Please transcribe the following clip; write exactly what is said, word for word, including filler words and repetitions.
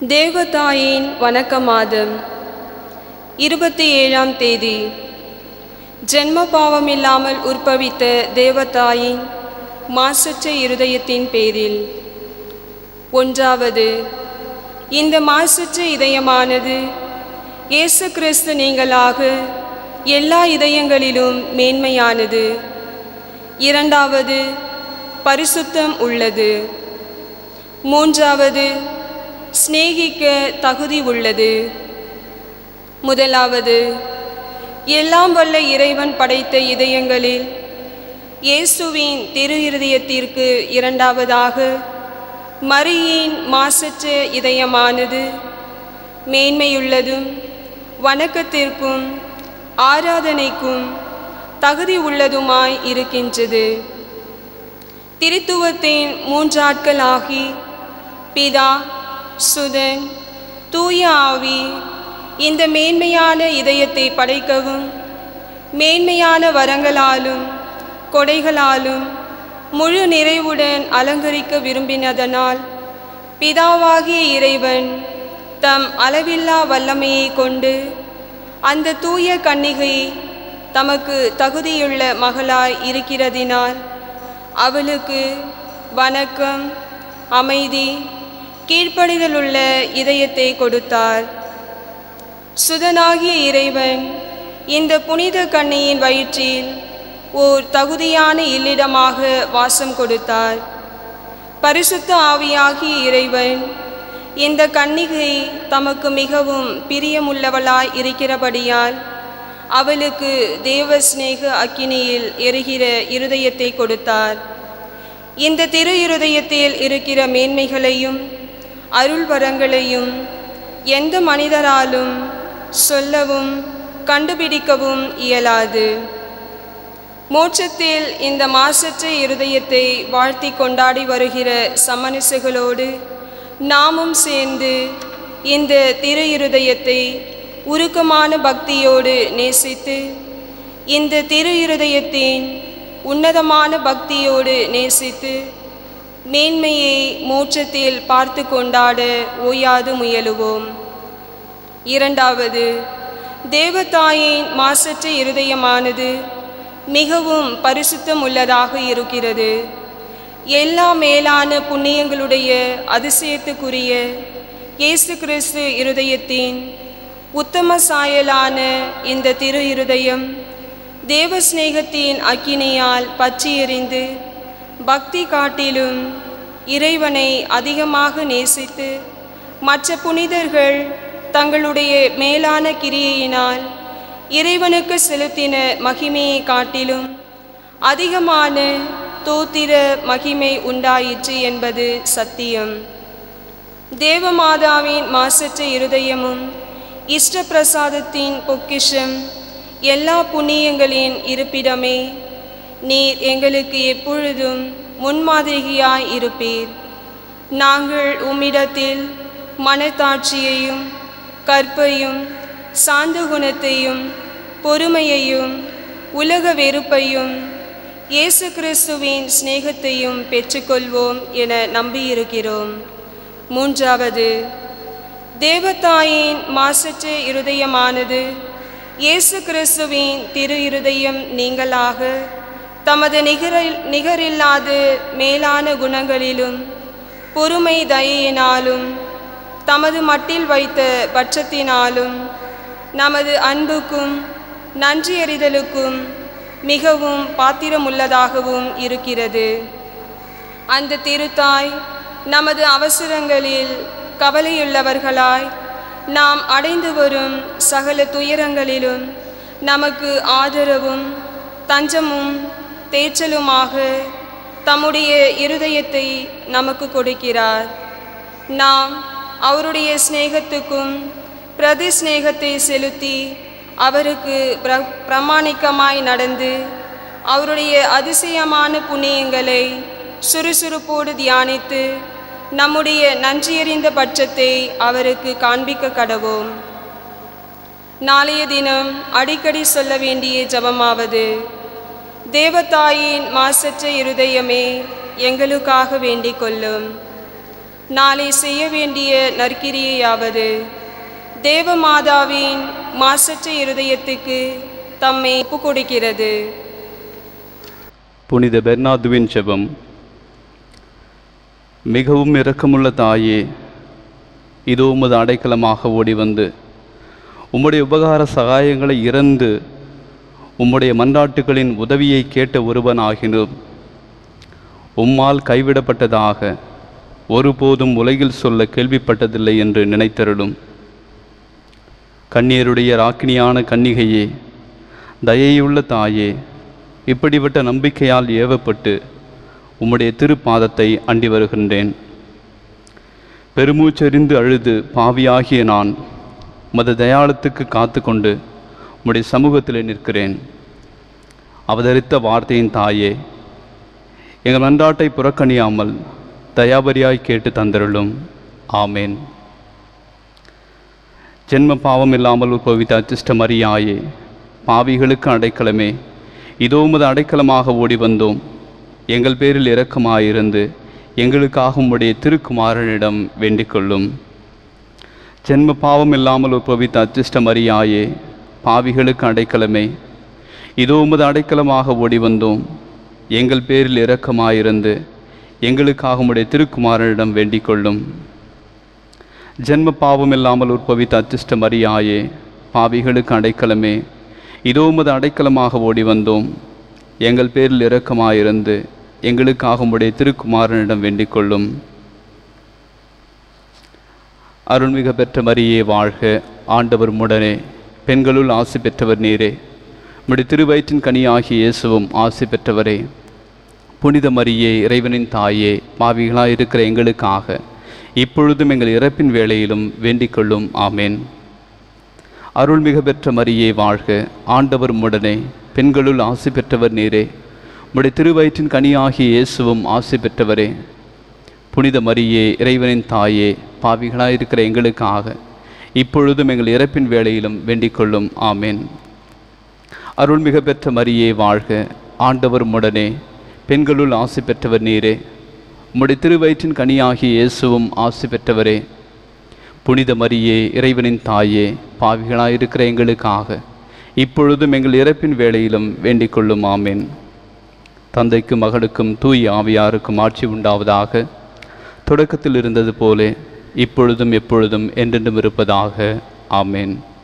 தேவதாயின் வணக்க மாதம் இருபத்தி ஏழாம் தேதி. ஜென்ம பாவமில்லாமல் உற்பவித்த தேவதாயின் மாசற்ற இருதயத்தின் பேரில். ஒன்றாவது, இந்த மாசற்ற இதயமானது இயேசு கிறிஸ்து நீங்களாக எல்லா இதயங்களிலும் மேன்மையானது. இரண்டாவது, பரிசுத்தம் உள்ளது. மூன்றாவது, சிநேகிக்க தகுதி உள்ளது. முதலாவது, எல்லாம் வல்ல இறைவன் படைத்த இதயங்களில் இயேசுவின் திரு இருதயத்திற்கு இரண்டாவதாக மரியின் மாசற்ற இதயமானது மேன்மையுள்ளதும் வணக்கத்திற்கும் ஆராதனைக்கும் தகுதி உள்ளதுமாய் இருக்கின்றது. திரித்துவத்தின் மூன்றாட்கள் ஆகி பிதா, சுதன், தூய ஆவி இந்த மேன்மையான இதயத்தை படைக்கவும் மேன்மையான வரங்களாலும் கொடைகளாலும் முழு நிறைவுடன் அலங்கரிக்க விரும்பினதனால் பிதாவாகிய இறைவன் தம் அளவில்லா வல்லமையை கொண்டு அந்த தூய கன்னிகை தமக்கு தகுதியுள்ள மகளாய் இருக்கிறதினால் அவளுக்கு வணக்கம், அமைதி, கீழ்ப்படிதலுள்ள இதயத்தை கொடுத்தார். சுதனாகிய இறைவன் இந்த புனித கன்னியின் வயிற்றில் ஓர் தகுதியான இல்லிடமாக வாசம் கொடுத்தார். பரிசுத்த ஆவியாகிய இறைவன் இந்த கன்னிகை தமக்கு மிகவும் பிரியமுள்ளவளாய் இருக்கிறபடியால் அவளுக்கு தேவ சிநேக அக்கினியில் எரிகிற இருதயத்தை கொடுத்தார். இந்த திரு இருதயத்தில் இருக்கிற மேன்மைகளையும் அருள் வரங்களையும் எந்த மனிதராலும் சொல்லவும் கண்டுபிடிக்கவும் இயலாது. மோட்சத்தில் இந்த மாசற்ற இருதயத்தை வாழ்த்தி கொண்டாடி வருகிற சமணிசுகளோடு நாமும் சேர்ந்து இந்த திரு இருதயத்தை உருக்கமான பக்தியோடு நேசித்து இந்த திரு இருதயத்தின் உன்னதமான பக்தியோடு நேசித்து மேன்மையை மோட்சத்தில் பார்த்து கொண்டாட ஓயாது முயலுவோம். இரண்டாவது, தேவதாயின் மாசற்ற இருதயமானது மிகவும் பரிசுத்தம் உள்ளதாக இருக்கிறது. எல்லா மேலான புண்ணியங்களுடைய அதிசயத்துக்குரிய இயேசு கிறிஸ்து இருதயத்தின் உத்தம சாயலான இந்த திரு இருதயம் தேவ சிநேகத்தின் அக்கினியால் பற்றி எறிந்து பக்தி காட்டிலும் இறைவனை அதிகமாக நேசித்து மற்ற புனிதர்கள் தங்களுடைய மேலான கிரியையினால் இறைவனுக்கு செலுத்தின மகிமையை காட்டிலும் அதிகமான தோத்திர மகிமை உண்டாயிற்று என்பது சத்தியம். தேவமாதாவின் மாசற்ற இருதயமும் இஷ்ட பிரசாதத்தின் பொக்கிஷம் எல்லா புண்ணியங்களின் இருப்பிடமே, நீர் எங்களுக்கு எப்பொழுதும் முன்மாதிரியாய் இருப்பீர். நாங்கள் உம்மிடத்தில் மனத்தாட்சியையும் கற்பையும் சாந்த குணத்தையும் பொறுமையையும் உலக வெறுப்பையும் இயேசு கிறிஸ்துவின் சிநேகத்தையும் பெற்றுக்கொள்வோம் என நம்பியிருக்கிறோம். மூன்றாவது, தேவதாயின் மாசற்ற இருதயமானது இயேசு கிறிஸ்துவின் திரு இருதயம் நீங்களாக தமது நிகரில் நிகரில்லாத மேலான குணங்களிலும் பொறுமை தயையினாலும் தமது மட்டில் வைத்த பட்சத்தினாலும் நமது அன்புக்கும் நன்றியறிதலுக்கும் மிகவும் பாத்திரமுள்ளதாகவும் இருக்கிறது. அந்த திருத்தாய் நமது அவசரங்களில் கவலையுள்ளவர்களாய் நாம் அடைந்து வரும் சகல துயரங்களிலும் நமக்கு ஆதரவும் தஞ்சமும் தேற்றலுமாக தம்முடைய இருதயத்தை நமக்கு கொடுக்கிறார். நாம் அவருடைய சிநேகத்துக்கும் பிரதி சிநேகத்தை செலுத்தி அவருக்கு பிர பிரமாணிக்கமாய் நடந்து அவருடைய அதிசயமான புண்ணியங்களை சுறுசுறுப்போடு தியானித்து நம்முடைய நன்றியறிந்த பட்சத்தை அவருக்கு காண்பிக்க கடவோம். நாளைய தினம் அடிக்கடி சொல்ல வேண்டிய ஜபமாவது, தேவதாயின் மாசற்ற இருதயமே எங்களுக்காக வேண்டிக் கொள்ளும். நாளை செய்ய வேண்டிய நற்கிரியையாவது தேவமாதாவின் மாசற்ற இருதயத்துக்கு தம்மை ஒப்புக்கொடுக்கிறது. புனித பெர்னாதுவின் ஜெபம். மிகவும் இரக்கமுள்ள தாயே, இதோ உமது அடைக்கலமாக ஓடி வந்து உம்முடைய உபகார சகாயங்களை இறந்து உம்முடைய மன்றாட்டுகளின் உதவியை கேட்ட ஒருவன் ஆகினோம். உம்மால் கைவிடப்பட்டதாக ஒருபோதும் உலகில் சொல்ல கேள்விப்பட்டதில்லை என்று நினைத்தருளும். கன்னியருடைய ராக்கினியான கன்னிகையே, தயையுள்ள தாயே, இப்படிப்பட்ட நம்பிக்கையால் ஏவப்பட்டு உம்முடைய திருப்பாதத்தை அண்டி வருகின்றேன். பெருமூச்செறிந்து அழுது பாவியாகிய நான் உமது தயாளத்துக்கு காத்து கொண்டு உம்முடைய சமூகத்தில் நிற்கிறேன். அவதரித்த வார்த்தையின் தாயே, எங்கள் மன்றாட்டை புறக்கணியாமல் தயாபரியாய் கேட்டு தந்தருளும். ஆமேன். ஜென்ம பாவம் இல்லாமல் உற்பவித்த அச்சிஷ்ட மரியாயே, பாவிகளுக்கு அடைக்கலமே, இதோ உமது அடைக்கலமாக ஓடி வந்தோம். எங்கள் பேரில் இரக்கமாயிருந்து எங்களுக்காக உம்முடைய திருக்குமாரனிடம் வேண்டிக் கொள்ளும். ஜென்ம பாவம் இல்லாமல் உற்பவித்த அச்சிஷ்ட மரியாயே, பாவிகளுக்கு அடைக்கலமே, இதோ உமது அடைக்கலமாக ஓடி வந்தோம். எங்கள் பேரில் இரக்கமாயிருந்து எங்களுக்காக உம்முடைய திருக்குமாரனிடம் வேண்டிக் கொள்ளும். ஜென்ம பாவம் இல்லாமல் உற்பவித்த அச்சிஷ்ட மரியாயே, பாவிகளுக்கு அடைக்கலமே, இதோ உமது அடைக்கலமாக ஓடி வந்தோம். எங்கள் பேரில் இரக்கமாயிருந்து எங்களுக்காக உம்முடைய திருக்குமாரனிடம் வேண்டிக் கொள்ளும். அருள்மிக பெற்ற மரியே வாழ்க, ஆண்டவர் உம்முடனே, பெண்களுள் ஆசி பெற்றவர் நீரே, உம்முடைய திருவயிற்றின் கனியாகிய இயேசுவும் ஆசி பெற்றவரே. புனித மரியே, இறைவனின் தாயே, பாவிகளாய் இருக்கிற எங்களுக்காக இப்பொழுதும் எங்கள் இறப்பின் வேளையிலும் வேண்டிக் கொள்ளும். ஆமேன். அருள்மிக பெற்ற மரியே வாழ்க, ஆண்டவர் உம்முடனே, பெண்களுள் ஆசி பெற்றவர் நீரே, உம்முடைய திருவயிற்றின் கனியாகிய இயேசுவும் ஆசி பெற்றவரே. புனித மரியே, இறைவனின் தாயே, பாவிகளாய் இருக்கிற எங்களுக்காக இப்பொழுதும் எங்கள் இறப்பின் வேளையிலும் வேண்டிக் கொள்ளும். ஆமேன். அருள்மிக பெற்ற மரியே வாழ்க, ஆண்டவர் உம்முடனே, பெண்களுள் ஆசி பெற்றவர் நீரே, உம்முடைய திருவயிற்றின் கனியாகிய இயேசுவும் ஆசி பெற்றவரே. புனித மரியே, இறைவனின் தாயே, பாவிகளாயிருக்கிற எங்களுக்காக இப்பொழுதும் எங்கள் இறப்பின் வேளையிலும் வேண்டிக் கொள்ளும். ஆமேன். தந்தைக்கும் மகளுக்கும் தூய ஆவியாருக்கும் ஆட்சி உண்டாவதாக. தொடக்கத்தில் இருந்தது போலே இப்பொழுதும் எப்பொழுதும் என்றென்றும் இருப்பதாக. ஆமேன்.